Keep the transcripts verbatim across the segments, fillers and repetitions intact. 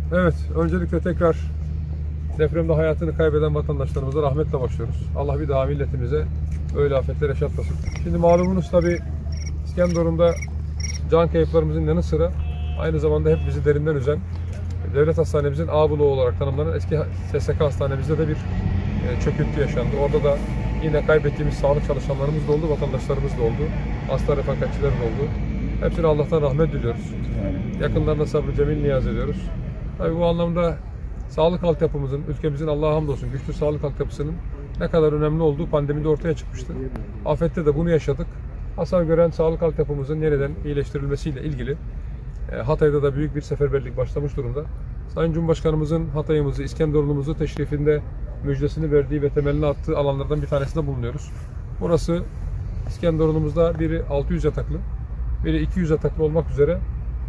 Evet, öncelikle tekrar depremde hayatını kaybeden vatandaşlarımıza rahmetle başlıyoruz. Allah bir daha milletimize öyle afetler yaşatmasın. Şimdi malumunuz tabi İskenderun'da can kayıplarımızın yanı sıra aynı zamanda hep bizi derinden üzen devlet hastanemizin A bloğu olarak tanımlanan eski S S K hastanemizde de bir çöküntü yaşandı. Orada da yine kaybettiğimiz sağlık çalışanlarımız da oldu, vatandaşlarımız da oldu, hasta refakatçiler de oldu. Hepsine Allah'tan rahmet diliyoruz. Yakınlarına sabrı cemil niyaz ediyoruz. Tabii bu anlamda sağlık altyapımızın, ülkemizin Allah'a hamdolsun güçlü sağlık altyapısının ne kadar önemli olduğu pandemide ortaya çıkmıştı. Afette de bunu yaşadık. Hasar gören sağlık altyapımızın yeniden iyileştirilmesiyle ilgili Hatay'da da büyük bir seferberlik başlamış durumda. Sayın Cumhurbaşkanımızın Hatay'ımızı, İskenderun'umuzu teşrifinde müjdesini verdiği ve temelini attığı alanlardan bir tanesinde bulunuyoruz. Burası İskenderun'umuzda biri altı yüz yataklı, biri iki yüz yataklı olmak üzere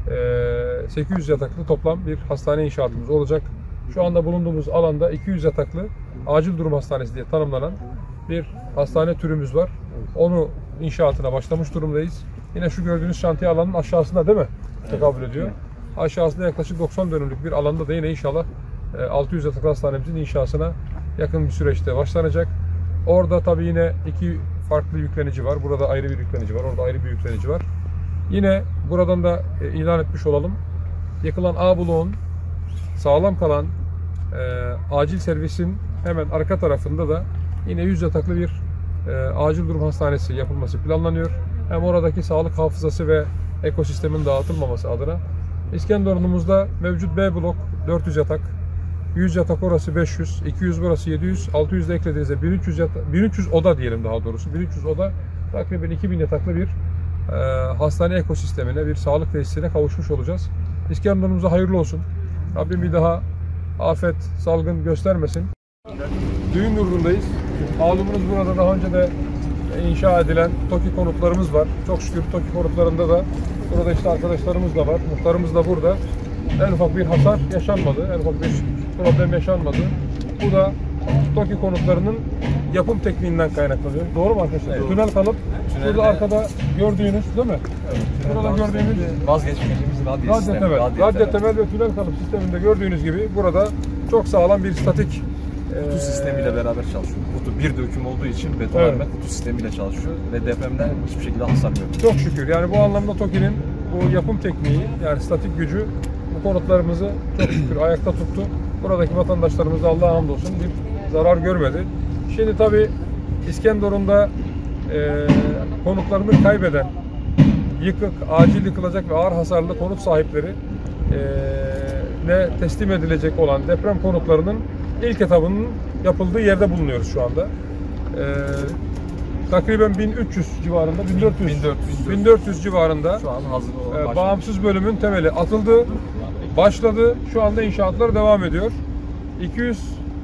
sekiz yüz yataklı toplam bir hastane inşaatımız olacak. Şu anda bulunduğumuz alanda iki yüz yataklı acil durum hastanesi diye tanımlanan bir hastane türümüz var. Onu inşaatına başlamış durumdayız. Yine şu gördüğünüz şantiye alanının aşağısında değil mi? Tekabül ediyor. Aşağısında yaklaşık doksan dönümlük bir alanda da yine inşallah altı yüz yataklı hastanemizin inşasına yakın bir süreçte başlanacak. Orada tabii yine iki farklı yüklenici var. Burada ayrı bir yüklenici var. Orada ayrı bir yüklenici var. Yine buradan da ilan etmiş olalım. Yıkılan A bloğun sağlam kalan e, acil servisin hemen arka tarafında da yine yüz yataklı bir e, acil durum hastanesi yapılması planlanıyor. Hem oradaki sağlık hafızası ve ekosistemin dağıtılmaması adına. İskenderun'umuzda mevcut B blok dört yüz yatak, yüz yatak orası beş yüz, iki yüz burası yedi yüz, altı yüz de eklediğinizde bin üç yüz, yatak, bin üç yüz oda diyelim daha doğrusu. bin üç yüz oda takriben iki bin yataklı bir e, hastane ekosistemine, bir sağlık tesisine kavuşmuş olacağız. İskenderun'umuza hayırlı olsun. Rabbim bir daha afet, salgın göstermesin. Düğün yurdundayız. Malumunuz burada daha önce de inşa edilen TOKİ konutlarımız var. Çok şükür TOKİ konutlarında da burada işte arkadaşlarımız da var. Muhtarımız da burada. En ufak bir hasar yaşanmadı. En ufak bir problem yaşanmadı. Bu da TOKİ konutlarının yapım tekniğinden kaynaklanıyor. Doğru mu arkadaşlar? Evet. Tünel kalıp Tünelde... burada arkada gördüğünüz değil mi? Evet. Burada gördüğünüz vazgeçmediğimiz radyo, radyo sistemi. Temel. Radyo, radyo temel ve tünel kalıp sisteminde gördüğünüz gibi burada çok sağlam bir statik kutu ee, sistemiyle beraber çalışıyor. Kutu bir döküm olduğu için betonarme evet. kutu sistemiyle çalışıyor ve depremden hiçbir şekilde hasar yok. Çok şükür. Yani bu anlamda TOKİ'nin bu yapım tekniği, yani statik gücü bu konutlarımızı çok şükür ayakta tuttu. Buradaki vatandaşlarımız da Allah'a hamdolsun bir zarar görmedi. Şimdi tabii İskenderun'da e, konutlarını kaybeden, yıkık, acil yıkılacak ve ağır hasarlı konut sahipleri e, ne teslim edilecek olan deprem konutlarının İlk etabının yapıldığı yerde bulunuyoruz şu anda. Ee, takriben bin üç yüz civarında, bin dört yüz, bin dört yüz civarında şu an hazır olan e, bağımsız bölümün temeli atıldı, başladı. Şu anda inşaatlar devam ediyor. iki yüz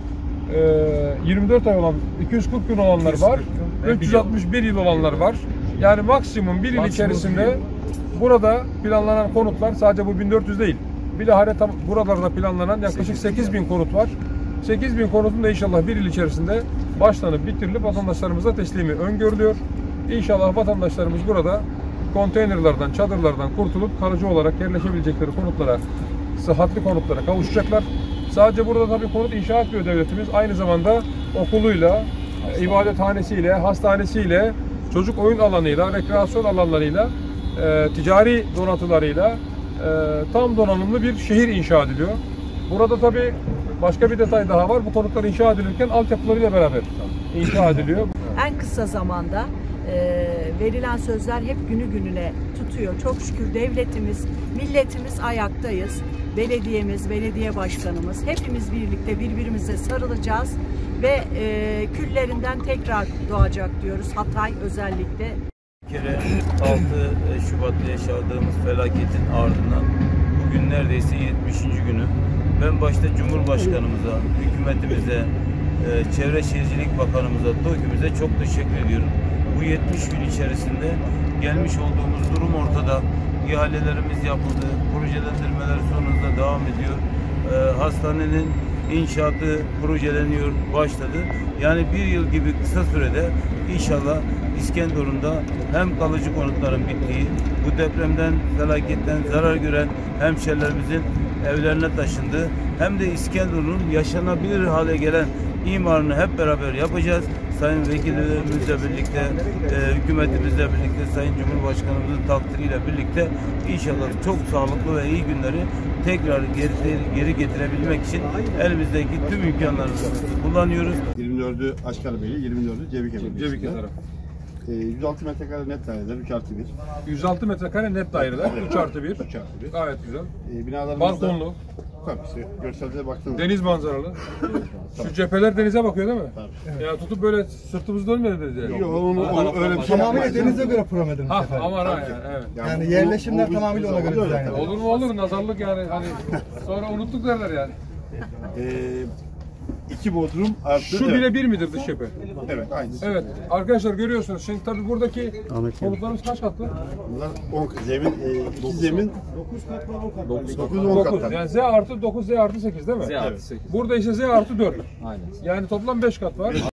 yirmi dört ay olan, iki yüz kırk gün olanlar var, üç yüz altmış bir yıl olanlar var. Yani maksimum bir yıl içerisinde burada planlanan konutlar sadece bu bin dört yüz değil. Bir de harita buralarda planlanan yaklaşık sekiz bin konut var. sekiz bin konutun da inşallah bir yıl içerisinde başlanıp bitirilip vatandaşlarımıza teslimi öngörülüyor. İnşallah vatandaşlarımız burada konteynerlardan, çadırlardan kurtulup kalıcı olarak yerleşebilecekleri konutlara, sıhhatli konutlara kavuşacaklar. Sadece burada tabii konut inşa etmiyor devletimiz. Aynı zamanda okuluyla, ibadethanesiyle, hastanesiyle, çocuk oyun alanıyla, rekreasyon alanlarıyla, e, ticari donatılarıyla e, tam donanımlı bir şehir inşa ediliyor. Burada tabii başka bir detay daha var. Bu konutlar inşa edilirken altyapılarıyla beraber inşa ediliyor. En kısa zamanda e, verilen sözler hep günü gününe tutuyor. Çok şükür devletimiz, milletimiz ayaktayız. Belediyemiz, belediye başkanımız hepimiz birlikte birbirimize sarılacağız ve e, küllerinden tekrar doğacak diyoruz. Hatay özellikle. Bir kere altı Şubat'ta yaşadığımız felaketin ardından bugün neredeyse yetmişinci günü. Ben başta Cumhurbaşkanımıza, hükümetimize, Çevre Şehircilik Bakanımıza, TOKİ'mize çok teşekkür ediyorum. Bu yetmiş gün içerisinde gelmiş olduğumuz durum ortada. İhalelerimiz yapıldı, projelendirmeler sonunda devam ediyor. Hastanenin inşaatı projeleniyor, başladı. Yani bir yıl gibi kısa sürede inşallah İskenderun'da hem kalıcı konutların bittiği, bu depremden, felaketten zarar gören hemşerilerimizin evlerine taşındı. Hem de İskenderun'un yaşanabilir hale gelen imarını hep beraber yapacağız. Sayın Vekilimizle birlikte, e, hükümetimizle birlikte, Sayın Cumhurbaşkanımızın takdiriyle birlikte inşallah çok sağlıklı ve iyi günleri tekrar geri, geri getirebilmek için elimizdeki tüm imkanlarımızı kullanıyoruz. yirmi dördü Aşkarbeyli, yirmi dördü Cevike bölgesinde. Cevike tarafı. Ee, yüz altı metrekare net daireler, üç artı bir. yüz altı metrekare net daireler, üç artı bir. üç artı bir. Gayet güzel. Ee, binalarımızda... Balkonlu, Tabii işte görselde baktığınız deniz manzaralı. Şu cepheler denize bakıyor değil mi? Tabii. Ya tutup böyle sırtımız dönmedi denize. Yok, onu, onu öyle bir şey Tamamıyla yapmayız. denize göre program edilmiş Ha efendim. aman ha yani, evet. Yani bu- yerleşimler bu- bu- tamamıyla ona göre Öyle dizayn tabii. edilmiş. Olur mu olur, nazarlık yani hani sonra unuttuk derler yani. Ee, iki bodrum artı... Şu evet. bire bir midir dış cephe? Evet, aynısı. Evet arkadaşlar görüyorsunuz. Şimdi tabii buradaki konutlarımız kaç katlı? Bunlar on zemin, e, iki zemin... dokuz on dokuz. katlar. Yani Z artı dokuz, Z artı sekiz değil mi? Evet. Burada ise Z artı dört. Aynen. Yani toplam beş kat var.